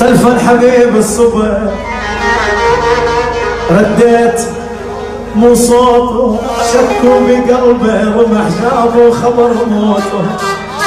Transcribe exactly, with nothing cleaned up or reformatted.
تلفن حبيبي الصبح رديت مو صوته، شكوا بقلبي رمح جابوا خبر موته.